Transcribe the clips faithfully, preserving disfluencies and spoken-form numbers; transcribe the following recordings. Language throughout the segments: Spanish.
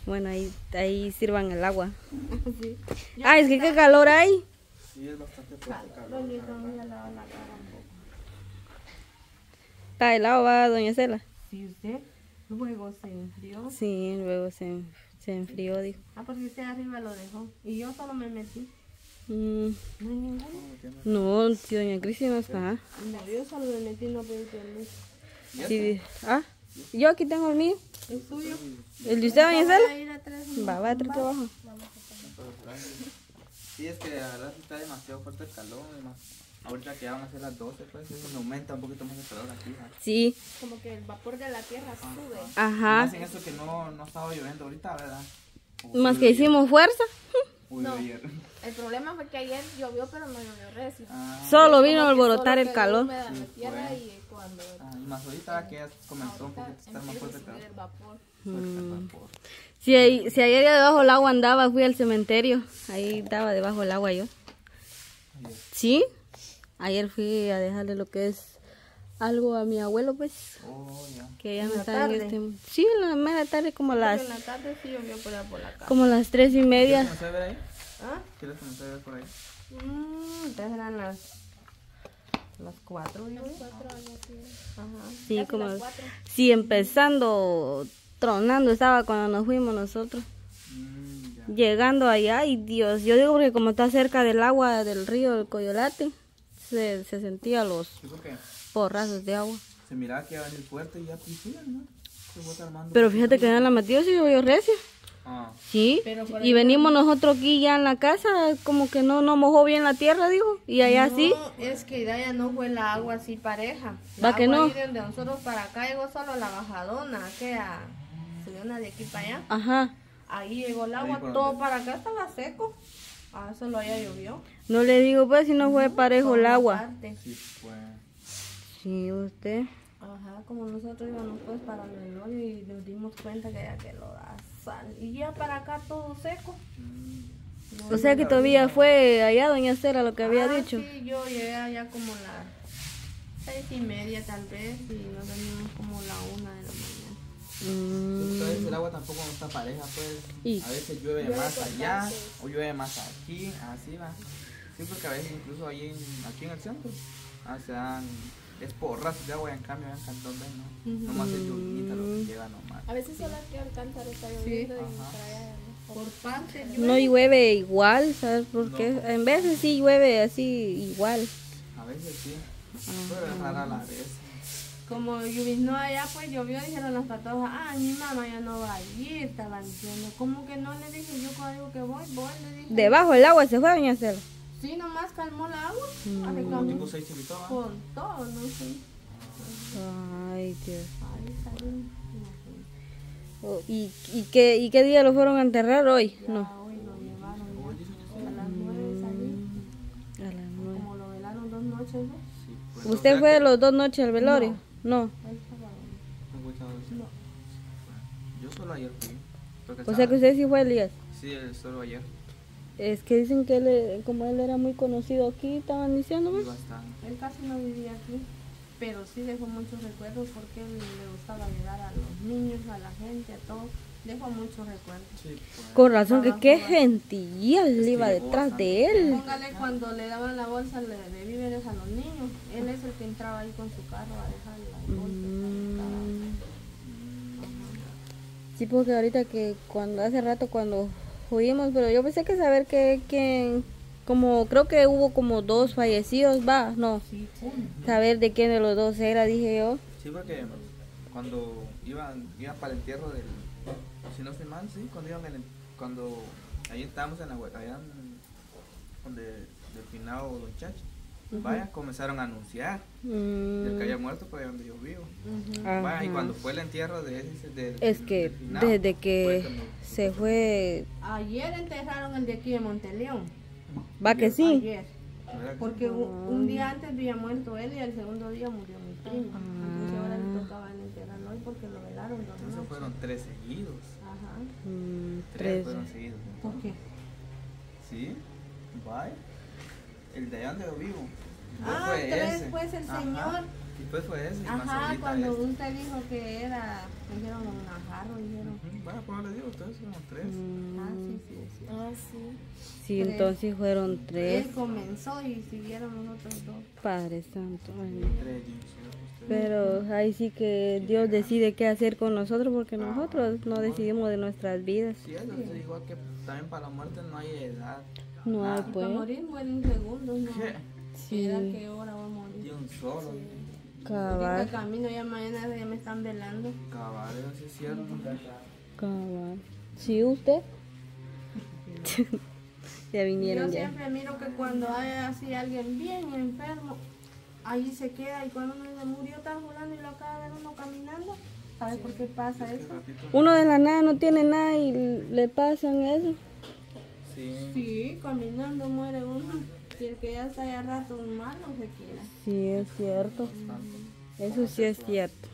Bueno, ahí, ahí sirvan el agua. Sí. Ah, es que qué calor hay. Sí, es bastante fuerte el calor. Yo voy a lavar la cara un poco. Está helado, va, doña Cela. Sí, usted luego se enfrió. Sí, luego se, se enfrió, dijo. Ah, porque usted arriba lo dejó. Y yo solo me metí. Mm, No hay ninguno. no, si doña Cristi no está. No, yo solo me metí, no pedí permiso. Sí, ah, yo aquí tengo el mío. ¿Es suyo? ¿El de usted, doña Voy a Cela? ir atrás. Va, va, trate abajo. Sí, es que la verdad sí está demasiado fuerte el calor. Además, ahorita que ya van a ser las doce, pues eso me aumenta un poquito más el calor aquí. ¿Ja? Sí, Como que el vapor de la tierra sube. ajá. Hacen eso que no, no estaba lloviendo ahorita, ¿verdad? O Más sí que llovió hicimos fuerza. ayer, o No. llovió ayer. El problema fue que ayer llovió, pero no llovió recio. Ah, Solo vino a Como que alborotar solo el quedó calor. húmeda la Sí, tierra fue. y cuando ah, y más ahorita que ya comenzó un ahorita poquito a estar más empieza a fuerte el subir calor. el vapor. Fuerte el vapor. Si, ahí- si ayer ya debajo del agua andaba, fui al cementerio. Ahí estaba debajo del agua yo. Ayer. Sí, ayer fui a dejarle lo que es algo a mi abuelo, pues. Oh, ya. Que ya ¿En no la está en tarde? este. Sí, en la mera tarde, como las, Porque en la tarde sí llovió por allá por la casa. como las tres y ¿Quieres media. comenzar a ver ahí? ¿Ah? ¿Quieres comenzar a ver por ahí? Mm, entonces eran las, las cuatro, ¿no? Las cuatro años, sí. Ajá. Sí, Casi como. las cuatro. Sí, empezando, tronando estaba cuando nos fuimos nosotros. Mm, ya. Llegando allá, y Dios, yo digo porque como está cerca del agua del río del Coyolate, se, se sentía los Sí, porque porrazos de agua. se miraba que iba a venir fuerte y ya piscina, ¿no? Se va a estar armando. Pero fíjate que en la Matías sí llovió recio. Ah, Sí, Pero por y ahí venimos nosotros aquí ya en la casa, como que no, no mojó bien la tierra, dijo, y allá no, sí. es que ya no fue la agua así pareja. ¿Va La que agua no? ahí de nosotros para acá llegó solo la bajadona, que a, subió una de aquí para allá. Ajá, Ahí llegó el Ahí agua, por todo donde- para acá estaba seco. Ah, solo allá llovió. no le digo pues si no fue parejo Por el una agua. parte. sí, pues. Sí, usted. Ajá, como nosotros íbamos pues para el velorio y nos dimos cuenta que ya que lo da sal. Y ya para acá todo seco. Mm, O sea que todavía fue allá doña Cera lo que había Ah, dicho. Sí, yo llegué allá como las seis y media tal vez y nos venimos como la una de la mañana. Mm, sí, porque a veces el agua tampoco no está pareja, pues. Y- A veces llueve Llueve más por allá partes. o llueve más aquí, así va. Sí, porque a veces incluso ahí en, aquí en el centro ah, se dan es porrazos de agua y en cambio en Cantón Bay, ¿no? Ujú. Nomás es lluvia lo que llega nomás. A veces solo aquí alcanzar está lloviendo y Ajá. para allá no. Por parte no llueve igual, ¿sabes por No. qué? En veces sí llueve así igual. A veces sí, pero es rara la vez. como lloviznó allá, pues llovió, dijeron las patojas, ah, mi mamá ya no va a ir, estaban diciendo, ¿cómo que no? Le dije, yo cuando digo que voy, voy, le dije. Debajo del agua se fue doña Cela. Sí, nomás calmó la agua, Mm. arreglamos Como tipo seis chiquitos, ¿va? con todo, no sé. Ay, Dios. Ahí salió, imagínate. Oh, ¿y, y, qué, ¿Y qué día lo fueron a enterrar hoy? Ya No. hoy lo llevaron ya. A las nueve salí, A las nueve. como lo velaron dos noches, ¿no? Sí, pues, ¿Usted o sea fue que- de los dos noches al velorio? No. Él estaba ahí. no fue sábado, sí. No. Yo solo ayer fui. porque O sea estaba- que usted sí fue, Elías. Sí, el- solo ayer. Es que dicen que él, eh, como él era muy conocido aquí, estaban diciendo, Y ¿ves? bastante. Él casi no vivía aquí, pero sí dejó muchos recuerdos porque él le gustaba ayudar a los niños, a la gente, a todos. Dejó muchos recuerdos. Sí, pues. Con razón que Trabajo qué bastante. gentilla le que iba llegó detrás bastante. de él. Póngale cuando le daban la bolsa de, de víveres a los niños. Él es el que entraba ahí con su carro a dejar la bolsa. Mm. Sí, porque ahorita que cuando hace rato cuando fuimos, pero yo pensé que saber que, que como creo que hubo como dos fallecidos, va, no, Sí, uno. saber de quién de los dos era, dije yo. Sí, porque cuando iban, iban para el entierro del. Si no estoy mal, sí, cuando iban en el- cuando ahí estábamos en la hue- allá en- donde del finado Don Chachi. Vaya, comenzaron a anunciar del que había Mm, muerto por ahí donde yo vivo. Ujú. Vaya, y ajá. cuando fue el entierro de ese del, Es que del finado, desde fue que cuando- se fue, Ayer enterraron el de aquí de Monteleón. va que sí. Ayer. ¿verdad que Porque sí? un, un día antes había muerto él y el segundo día murió mi prima. Entonces ahora le tocaba enterrarlo hoy porque lo velaron dos Entonces noches. fueron tres seguidos. Ajá. Mm, Tres tres. fueron seguidos. ¿Por qué? Sí, vaya. El de allá donde yo vivo. Después Ah, fue tres ese. pues el Ajá. señor. Después fue ese. Y más Ajá, ahorita cuando este. usted dijo que era dijeron una jarro, dijeron. Ujú, vaya, pues le digo, ustedes son tres. Mm, Ah, sí, sí, sí. Ah, sí. sí, tres. entonces fueron tres. Él comenzó y siguieron nosotros dos. Padre Santo. Ay, no. Tres, yo sé, ustedes. Pero ahí sí que Dios decide qué hacer con nosotros porque nosotros no decidimos de nuestras vidas. Sí, eso es igual que también para la muerte no hay edad. No hay Ah, Y para pues. morir mueren segundos, ¿no? Sí. Era que hora va a morir. De un solo. Ahorita Cabal, camino, ya mañana ya me están velando. Cabal, eso sí es cierto. cabal. ¿Sí usted? Ya Yo vinieron ya. siempre miro que cuando hay así alguien bien enfermo, ahí se queda y cuando uno se murió está volando y lo acaba de ver uno caminando. ¿Sabes por qué pasa eso? Uno de la nada no tiene nada y le pasan eso. Sí. Sí, caminando muere uno. Si el que ya está ya rato malo se queda. Sí, es cierto. Eso sí es cierto.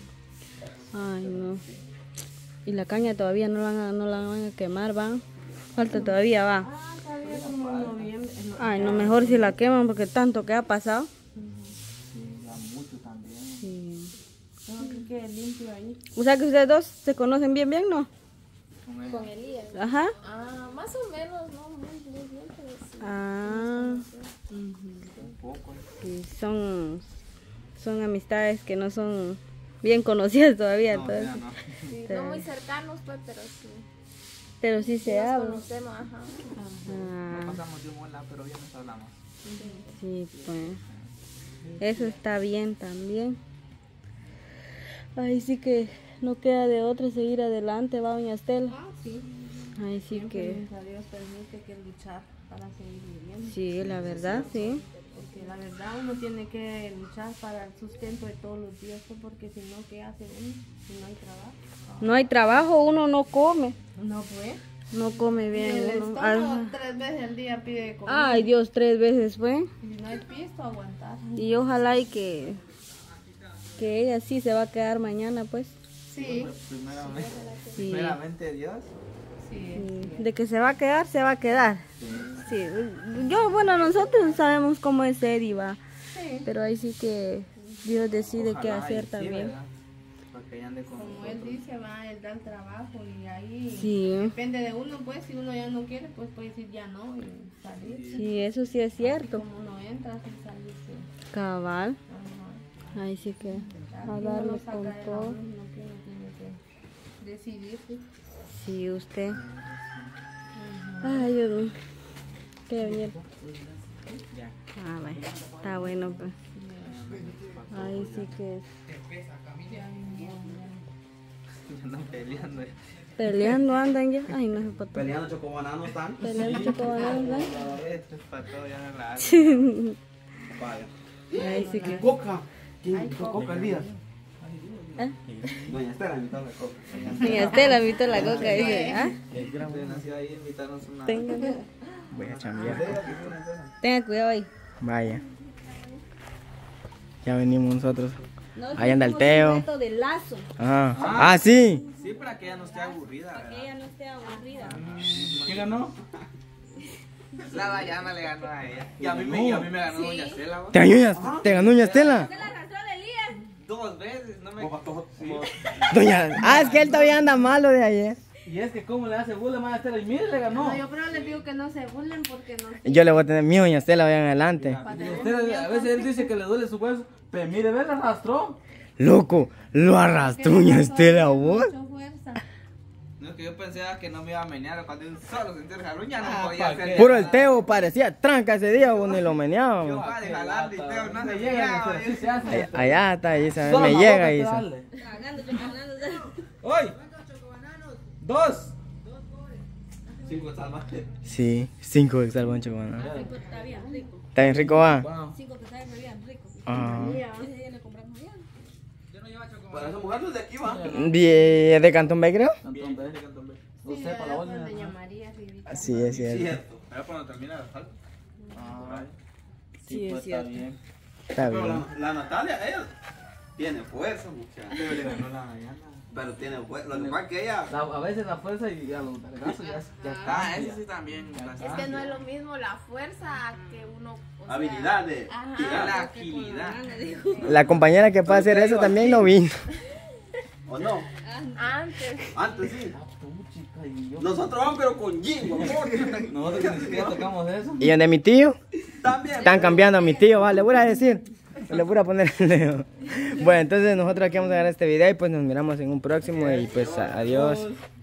Ay, no. Y la caña todavía no la van a, no la van a quemar, va. Falta todavía, va. Ah, todavía como en noviembre. no, Ay, no, mejor si la queman porque tanto que ha pasado. Sí, ya mucho también. Sí. Tengo que quede limpio ahí. O sea que ustedes dos se conocen bien, bien, ¿no? Con él. Con Elías. Ajá. Ah, más o menos, no muy, muy bien, pero sí. Ah, Un poco. y son, son amistades que no son bien conocidas todavía, No, entonces. ya no. Sí, Sí. no muy cercanos, pues, pero sí. Pero sí se Nos habla. conocemos, ajá. Ah, No pasamos de un buen lado, pero ya nos hablamos. sí, pues. Eso está bien también. Ay, sí que no queda de otra seguir adelante, va, doña Estela. Ah, sí. Ay, sí Siempre que. gracias a Dios permite que luchar para seguir viviendo. Sí, la verdad, sí. Porque la verdad uno tiene que luchar para el sustento de todos los días, pues, porque si no, ¿qué hace uno si no hay trabajo? No hay trabajo, uno no come. No fue. No come Y bien. el uno. estómago Ah, tres veces al día pide comida. Ay, Dios, tres veces fue. Y si no hay pisto, aguantar. Y ojalá y que, que ella sí se va a quedar mañana, pues. Sí, Primeramente, Sí. primeramente Dios. sí. Sí, de que se va a quedar, se va a quedar. Sí. Yo, bueno, nosotros sabemos cómo es Eddie, va. Sí. Pero ahí sí que Dios decide qué Ojalá hacer y sí, también. ¿verdad? Para que ella ande con Como él nosotros. dice, va, él da el trabajo y ahí Sí, depende de uno, pues, si uno ya no quiere, pues puede decir ya no y salir. sí, eso sí es cierto. Como uno entra, sin salirse. Cabal. Ajá. Ahí sí que Aquí a uno darle lo saca con de la todo. luz, uno que uno tiene que decidirse. Sí, usted. Ay, Dios mío. Qué bien. Ya. Ah, bueno. Está bueno, pues. Ahí sí que Ya andan peleando. peleando andan ya. Ay, no se puede. Peleando chocobananos están. Peleando chocobananos, ¿verdad? Esto es para todo, ya no la hago. Vaya. Ahí sí que. Coca. ¿Quién hizo coca Elías? ¿Eh? Doña Estela invitó a la coca. Doña Estela invitó la coca y dice, ah, Yo nací ahí, invitarnos una. tenga, Voy a chambear. tenga cuidado ahí. Vaya. Ya venimos nosotros. No, Ahí anda el hicimos Teo. un reto de lazo, Ajá. Ah, sí. Sí, para que ella no esté aburrida. para que ¿verdad? ella no esté aburrida. ¿Quién ganó? La Dayana le ganó a ella. Y a mí me, y a mí me ganó Doña Estela. ¿va? ¿Te ganó, Doña- ¿Te ganó Doña Estela? Se la arrastró de Elías. Dos veces, no me. Sí. Doña. Ah, es que él todavía anda malo de ayer. Y es que cómo le hace burla más a Estela y mire le ganó. No, yo pero les digo que no se burlen porque no. Yo le voy a tener mi Doña Estela, vayan adelante. Y Estela, a veces él dice que le duele su hueso, pero mire, ve, la arrastró. Loco, lo arrastró Doña Estela, vos. Mucha fuerza. No, es que yo pensaba que no me iba a menear cuando un solo sentí el jalón, ya no Ah, podía ¿pa' hacer. qué? Puro el Teo parecía tranca ese día, vos ni lo Yo meneaba. padre jalando y Teo no se llega, pegaba. así se hace. Allá, allá está, y esa vez Solo me la llega boca y te dice. dale. Tragando, chocolando. ¡Hoy! ¡Dos! Cinco salvajes. Sí, cinco de salvón chocobana. Está bien rico. ¿Está bien rico, va? Wow. Cinco que saben bien rico. Ah. Ese día le compramos allá. Para esa mujer no es de aquí, va. ¿De, de Cantón Bay, creo? Cantón B. No Sí, sé, para la allá otra. fue Doña María, Rivita. Sí, es cierto. Cierto. Ahora cuando termina el asfalto. Ah, Sí, es pues cierto. está bien. Está Pero bien. la, la Natalia, ella tiene fuerza, muchacha. Pero le ganó la Dayana. Pero tiene fuerza. Lo que pasa es que ella. a veces la fuerza y a los vergazos ya, ya Ah, eso sí también. Es que no es lo mismo la fuerza que uno. o sea, habilidad de Ajá. tirar. La agilidad. La compañera que puede hacer eso también no vino. ¿O no? Antes. Antes sí. Ah, puchica, y yo. Nosotros vamos pero con Jim, amor. Nosotros ni siquiera tocamos eso. ¿Y donde mi tío? También. Están cambiando a mi tío, vale, le voy a decir. Le voy a poner el dedo. Bueno, entonces nosotros aquí vamos a dejar este video y pues nos miramos en un próximo y pues adiós.